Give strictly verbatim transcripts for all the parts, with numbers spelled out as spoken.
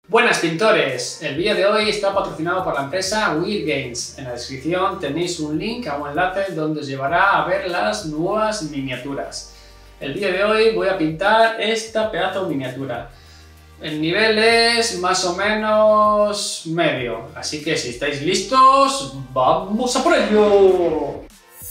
Buenas pintores, el vídeo de hoy está patrocinado por la empresa Weird Games. En la descripción tenéis un link a un enlace donde os llevará a ver las nuevas miniaturas. El vídeo de hoy voy a pintar esta pedazo de miniatura. El nivel es más o menos medio, así que si estáis listos, ¡vamos a por ello!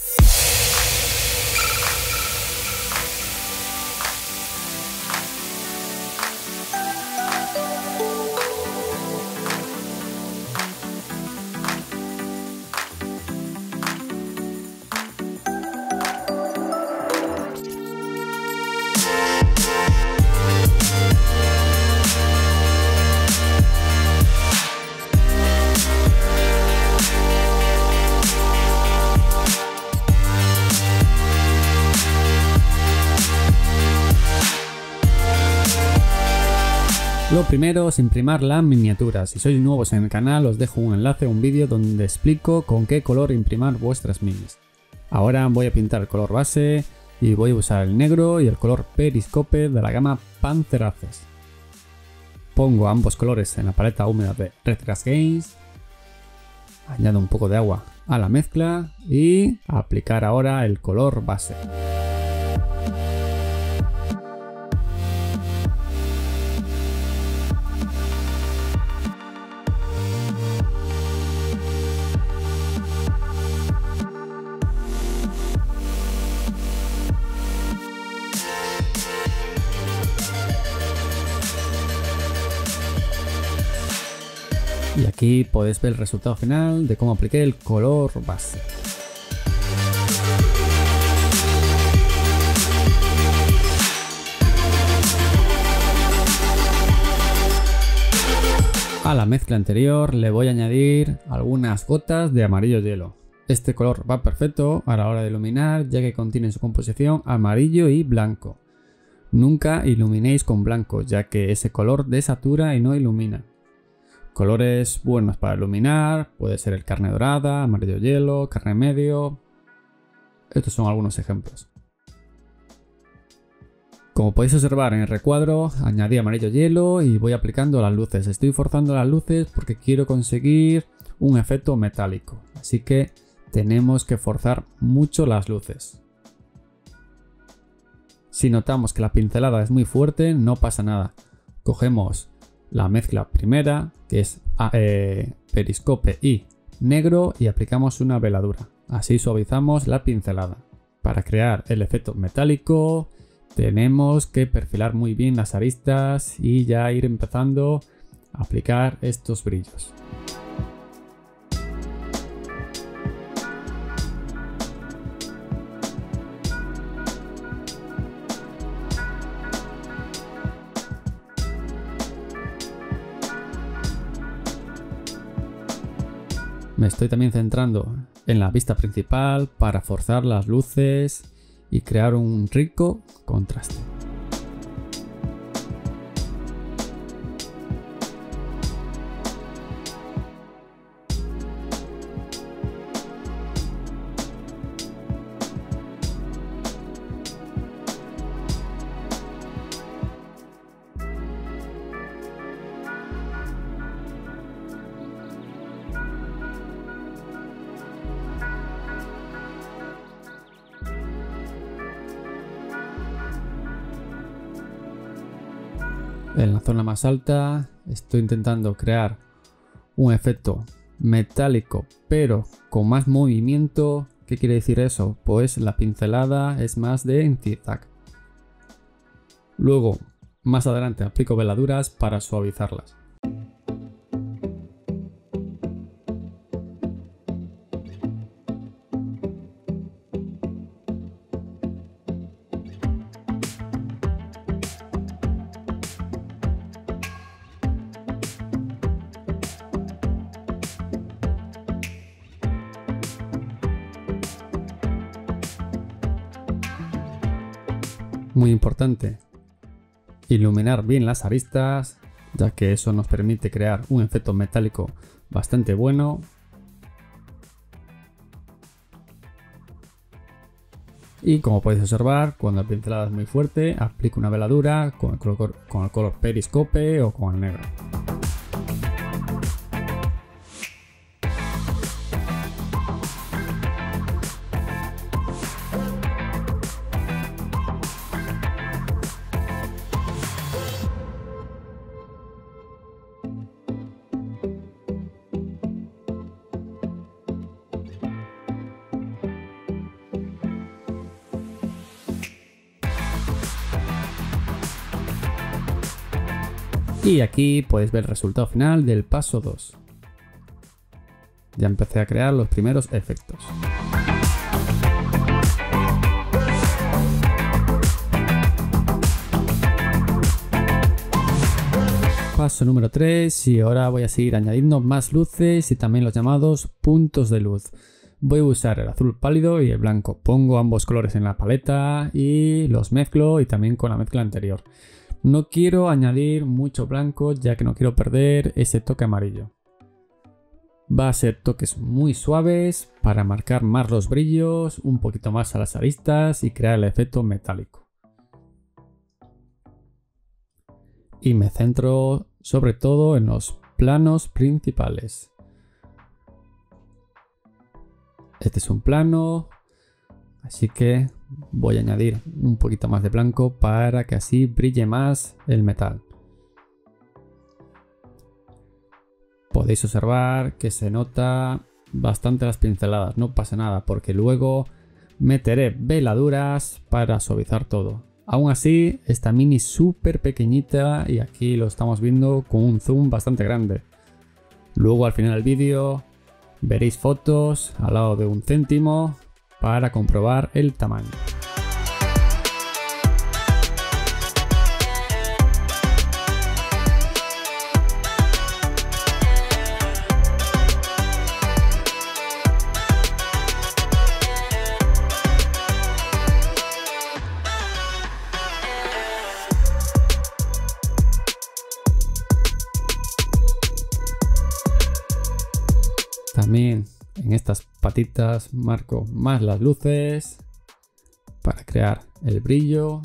Lo primero es imprimir las miniaturas. Si sois nuevos en el canal os dejo un enlace a un vídeo donde explico con qué color imprimir vuestras minis. Ahora voy a pintar el color base y voy a usar el negro y el color Periscope de la gama Panzeraces. Pongo ambos colores en la paleta húmeda de Retras Games. Añado un poco de agua a la mezcla y aplicar ahora el color base. Y aquí podéis ver el resultado final de cómo apliqué el color base. A la mezcla anterior le voy a añadir algunas gotas de amarillo hielo. Este color va perfecto a la hora de iluminar, ya que contiene en su composición amarillo y blanco. Nunca iluminéis con blanco, ya que ese color desatura y no ilumina. Colores buenos para iluminar, puede ser el carne dorada, amarillo hielo, carne medio. Estos son algunos ejemplos. Como podéis observar en el recuadro, añadí amarillo hielo y voy aplicando las luces. Estoy forzando las luces porque quiero conseguir un efecto metálico, así que tenemos que forzar mucho las luces. Si notamos que la pincelada es muy fuerte, no pasa nada. Cogemos la mezcla primera, que es eh, Periscope y negro, y aplicamos una veladura. Así suavizamos la pincelada. Para crear el efecto metálico tenemos que perfilar muy bien las aristas y ya ir empezando a aplicar estos brillos. Me estoy también centrando en la vista principal para forzar las luces y crear un rico contraste. En la zona más alta estoy intentando crear un efecto metálico pero con más movimiento. ¿Qué quiere decir eso? Pues la pincelada es más de en zigzag. Luego, más adelante aplico veladuras para suavizarlas. Muy importante, iluminar bien las aristas, ya que eso nos permite crear un efecto metálico bastante bueno. Y como podéis observar, cuando la pincelada es muy fuerte, aplico una veladura con el color, con el color Periscope o con el negro. Y aquí podéis ver el resultado final del paso dos. Ya empecé a crear los primeros efectos. Paso número tres, y ahora voy a seguir añadiendo más luces y también los llamados puntos de luz. Voy a usar el azul pálido y el blanco. Pongo ambos colores en la paleta y los mezclo y también con la mezcla anterior. No quiero añadir mucho blanco ya que no quiero perder ese toque amarillo. Va a ser toques muy suaves para marcar más los brillos, un poquito más a las aristas y crear el efecto metálico. Y me centro sobre todo en los planos principales. Este es un plano, así que voy a añadir un poquito más de blanco para que así brille más el metal. Podéis observar que se nota bastante las pinceladas, no pasa nada porque luego meteré veladuras para suavizar todo. Aún así, esta mini es súper pequeñita y aquí lo estamos viendo con un zoom bastante grande. Luego al final del vídeo veréis fotos al lado de un céntimo para comprobar el tamaño. También en estas patitas marco más las luces para crear el brillo.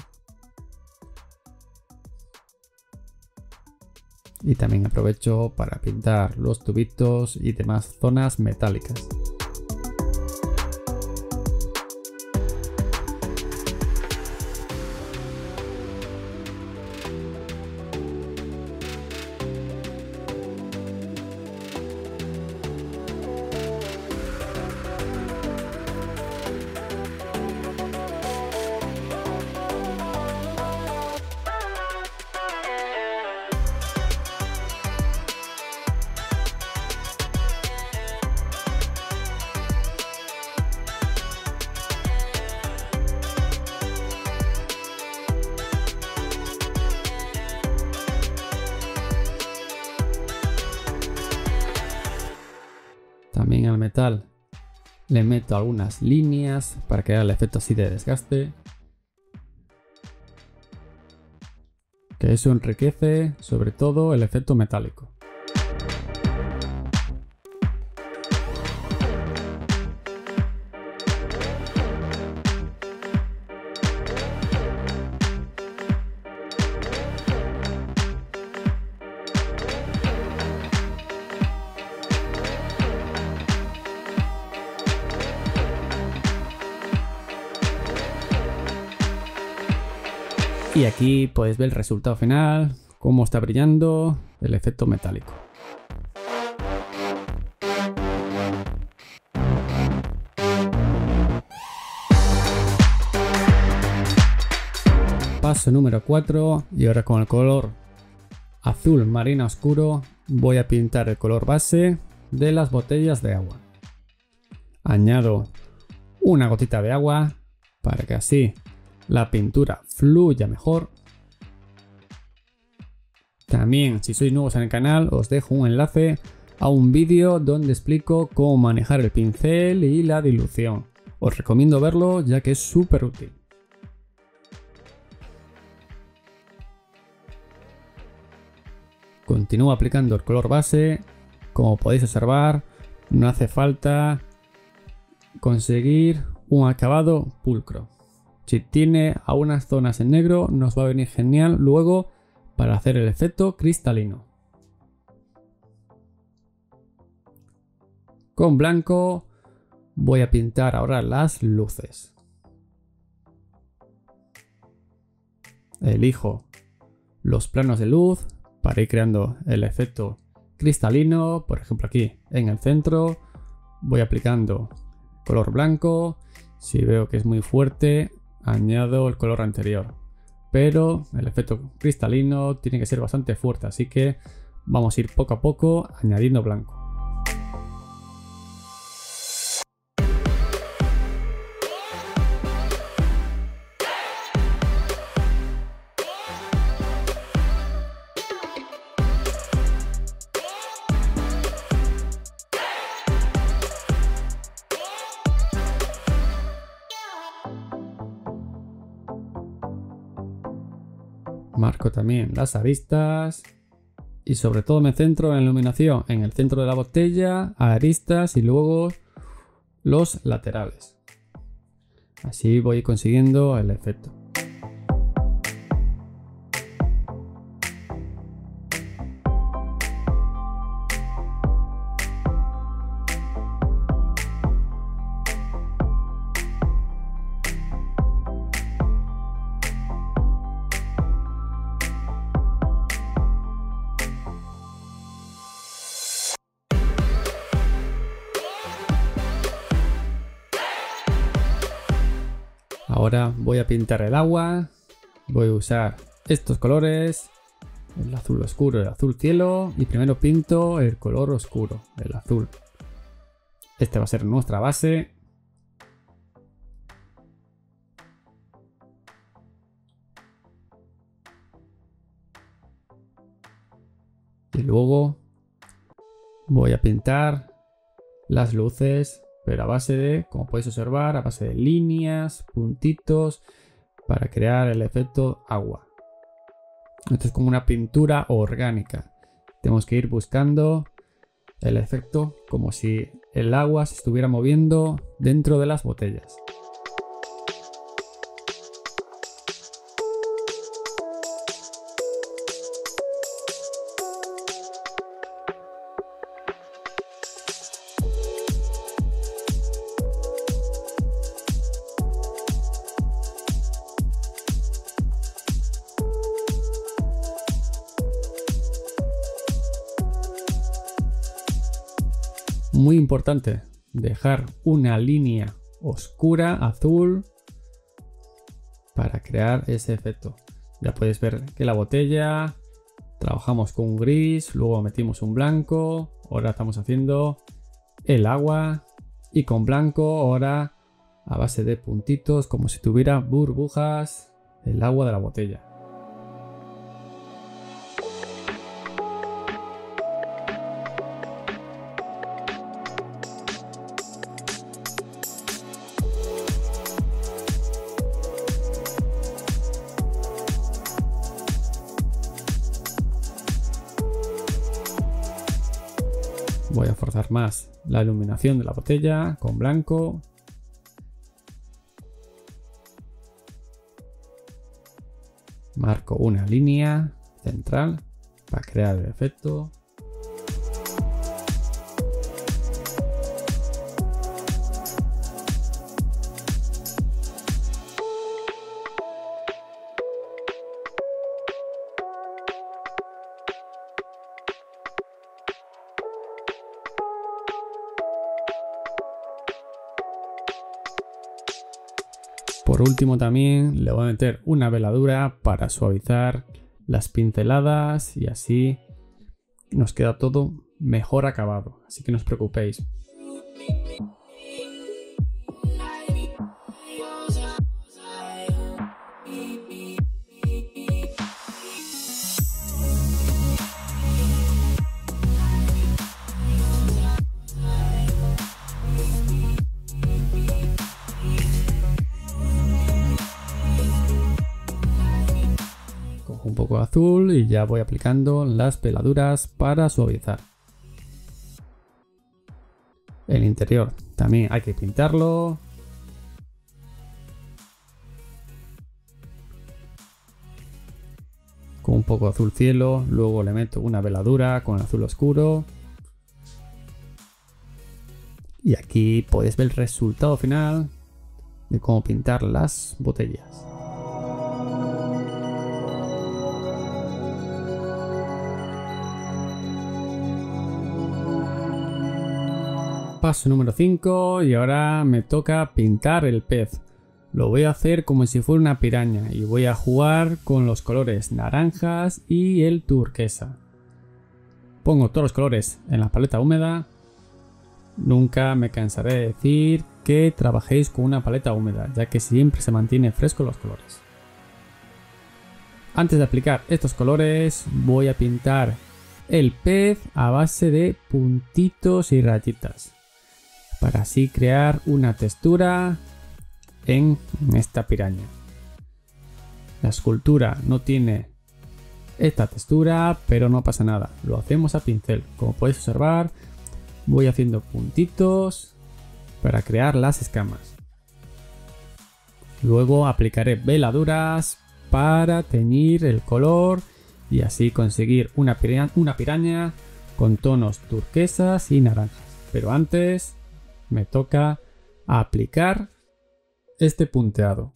Y también aprovecho para pintar los tubitos y demás zonas metálicas. También al metal le meto algunas líneas para crear el efecto así de desgaste, que eso enriquece sobre todo el efecto metálico. Y aquí podéis ver el resultado final, cómo está brillando el efecto metálico. Paso número cuatro, y ahora con el color azul marina oscuro voy a pintar el color base de las botellas de agua. Añado una gotita de agua para que así la pintura fluya mejor. También, si sois nuevos en el canal, os dejo un enlace a un vídeo donde explico cómo manejar el pincel y la dilución. Os recomiendo verlo ya que es súper útil. Continúo aplicando el color base. Como podéis observar, no hace falta conseguir un acabado pulcro. Si tiene algunas zonas en negro, nos va a venir genial luego para hacer el efecto cristalino. Con blanco voy a pintar ahora las luces. Elijo los planos de luz para ir creando el efecto cristalino. Por ejemplo, aquí en el centro voy aplicando color blanco. Si veo que es muy fuerte, añado el color anterior. pero el efecto cristalino tiene que ser bastante fuerte, así que vamos a ir poco a poco añadiendo blanco. Marco también las aristas y sobre todo me centro en la iluminación en el centro de la botella, aristas y luego los laterales. Así voy consiguiendo el efecto. Ahora voy a pintar el agua, voy a usar estos colores, el azul oscuro, el azul cielo, y primero pinto el color oscuro, el azul. Este va a ser nuestra base. Y luego voy a pintar las luces, pero a base de, como podéis observar, a base de líneas, puntitos, para crear el efecto agua. Esto es como una pintura orgánica. Tenemos que ir buscando el efecto como si el agua se estuviera moviendo dentro de las botellas. Muy importante, dejar una línea oscura, azul, para crear ese efecto. Ya podéis ver que la botella, trabajamos con un gris, luego metimos un blanco, ahora estamos haciendo el agua y con blanco ahora a base de puntitos, como si tuviera burbujas el agua de la botella. Voy a forzar más la iluminación de la botella con blanco. Marco una línea central para crear el efecto. Por último también le voy a meter una veladura para suavizar las pinceladas y así nos queda todo mejor acabado, así que no os preocupéis. Un poco de azul y ya voy aplicando las veladuras para suavizar. El interior también hay que pintarlo. Con un poco de azul cielo, luego le meto una veladura con azul oscuro. Y aquí podéis ver el resultado final de cómo pintar las botellas. Paso número cinco y ahora me toca pintar el pez. Lo voy a hacer como si fuera una piraña y voy a jugar con los colores naranjas y el turquesa. Pongo todos los colores en la paleta húmeda. Nunca me cansaré de decir que trabajéis con una paleta húmeda, ya que siempre se mantiene fresco los colores. Antes de aplicar estos colores voy a pintar el pez a base de puntitos y rayitas, para así crear una textura en esta piraña. La escultura no tiene esta textura, pero no pasa nada, lo hacemos a pincel. Como podéis observar, voy haciendo puntitos para crear las escamas. Luego aplicaré veladuras para teñir el color y así conseguir una piraña, una piraña con tonos turquesas y naranjas. Pero antes me toca aplicar este punteado.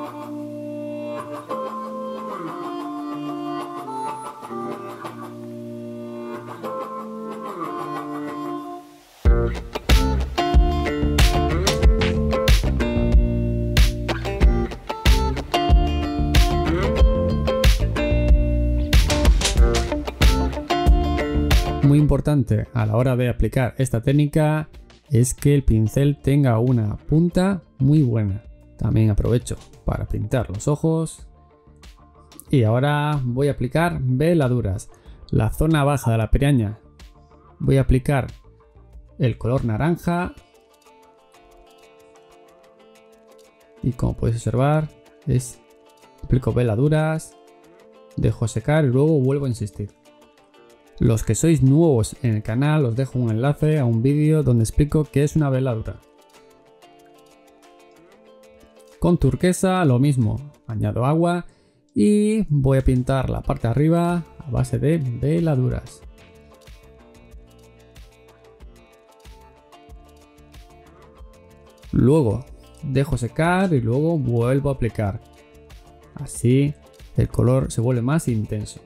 Muy importante a la hora de aplicar esta técnica es que el pincel tenga una punta muy buena. También aprovecho para pintar los ojos. Y ahora voy a aplicar veladuras. La zona baja de la piraña voy a aplicar el color naranja. Y como podéis observar, es, aplico veladuras, dejo secar y luego vuelvo a insistir. Los que sois nuevos en el canal, os dejo un enlace a un vídeo donde explico qué es una veladura. Con turquesa lo mismo, añado agua y voy a pintar la parte de arriba a base de veladuras. Luego dejo secar y luego vuelvo a aplicar. Así el color se vuelve más intenso.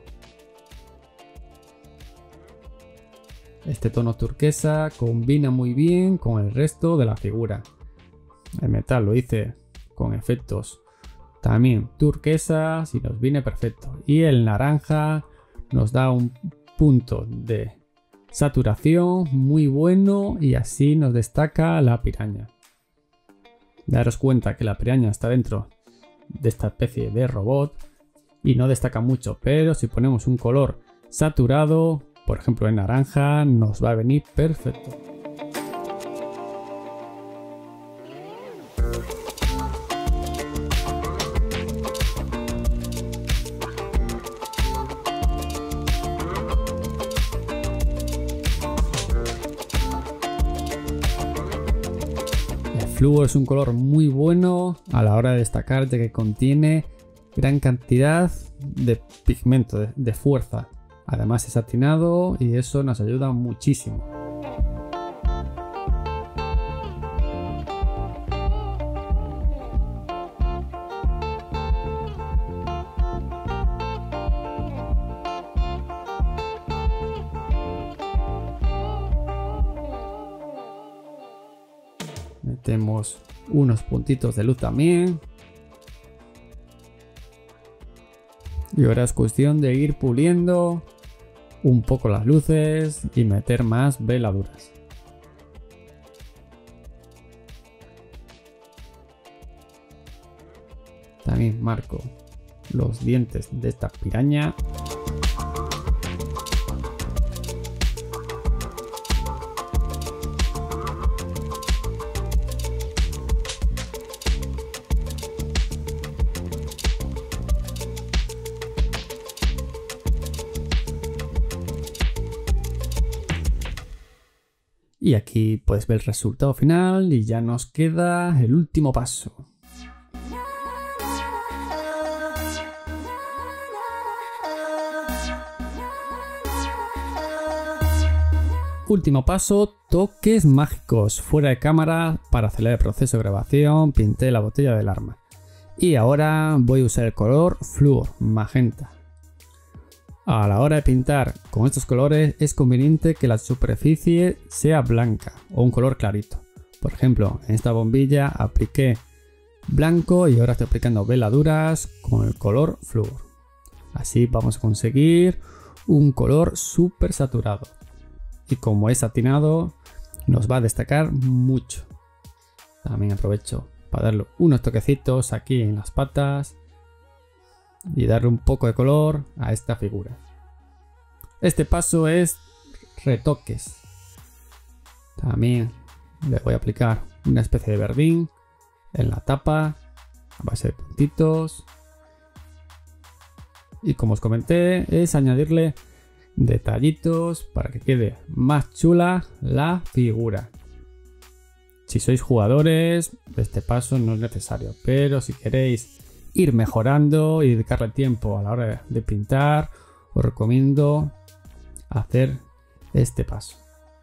Este tono turquesa combina muy bien con el resto de la figura. El metal lo hice con efectos también turquesas y nos viene perfecto. Y el naranja nos da un punto de saturación muy bueno y así nos destaca la piraña. Daros cuenta que la piraña está dentro de esta especie de robot y no destaca mucho, pero si ponemos un color saturado, por ejemplo en naranja, nos va a venir perfecto. El flúor es un color muy bueno a la hora de destacar, ya que contiene gran cantidad de pigmento, de, de fuerza. Además es satinado y eso nos ayuda muchísimo. Metemos unos puntitos de luz también. Y ahora es cuestión de ir puliendo un poco las luces y meter más veladuras. También marco los dientes de esta piraña. Y aquí puedes ver el resultado final y ya nos queda el último paso. Último paso, toques mágicos. Fuera de cámara, para acelerar el proceso de grabación, pinté la botella del arma. Y ahora voy a usar el color flúor, magenta. A la hora de pintar con estos colores es conveniente que la superficie sea blanca o un color clarito. Por ejemplo, en esta bombilla apliqué blanco y ahora estoy aplicando veladuras con el color flúor. Así vamos a conseguir un color súper saturado. Y como es satinado, nos va a destacar mucho. También aprovecho para darle unos toquecitos aquí en las patas y darle un poco de color a esta figura. Este paso es retoques. También le voy a aplicar una especie de verdín en la tapa a base de puntitos. Y como os comenté, es añadirle detallitos para que quede más chula la figura. Si sois jugadores, este paso no es necesario, pero si queréis ir mejorando y dedicarle tiempo a la hora de pintar, os recomiendo hacer este paso.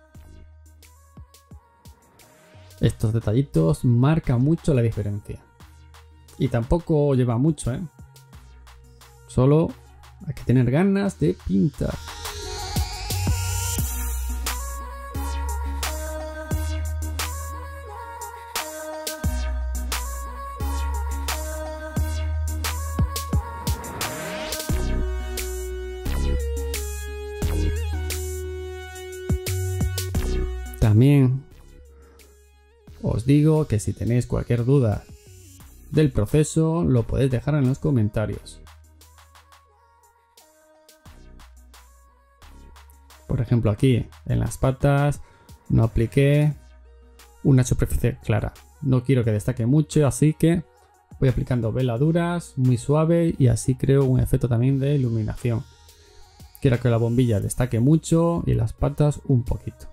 Estos detallitos marcan mucho la diferencia. Y tampoco lleva mucho, ¿eh? Solo hay que tener ganas de pintar. También os digo que si tenéis cualquier duda del proceso lo podéis dejar en los comentarios. Por ejemplo, aquí en las patas no apliqué una superficie clara. No quiero que destaque mucho, así que voy aplicando veladuras muy suave y así creo un efecto también de iluminación. Quiero que la bombilla destaque mucho y las patas un poquito.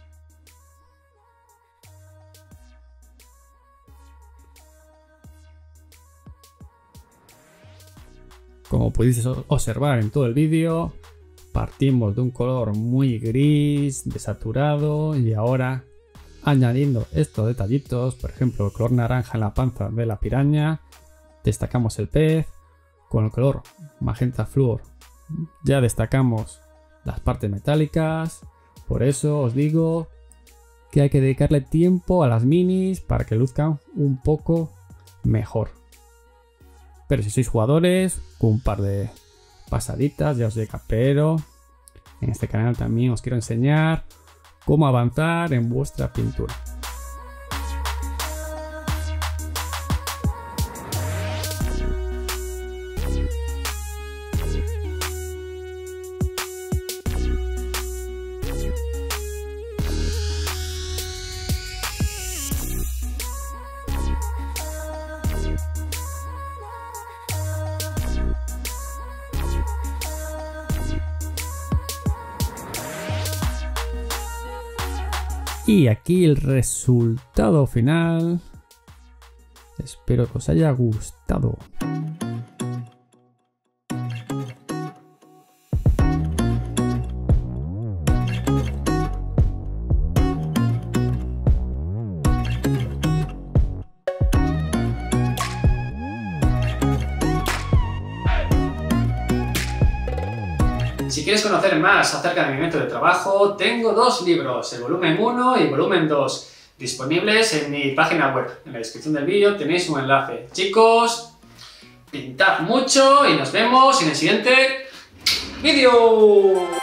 Como podéis observar en todo el vídeo, partimos de un color muy gris, desaturado, y ahora añadiendo estos detallitos, por ejemplo el color naranja en la panza de la piraña, destacamos el pez, con el color magenta flúor ya destacamos las partes metálicas. Por eso os digo que hay que dedicarle tiempo a las minis para que luzcan un poco mejor. Pero si sois jugadores, con un par de pasaditas ya os llega. Pero en este canal también os quiero enseñar cómo avanzar en vuestra pintura. Y aquí el resultado final. Espero que os haya gustado. Si quieres conocer más acerca de mi método de trabajo, tengo dos libros, el volumen uno y volumen dos, disponibles en mi página web. En la descripción del vídeo tenéis un enlace. Chicos, pintad mucho y nos vemos en el siguiente vídeo.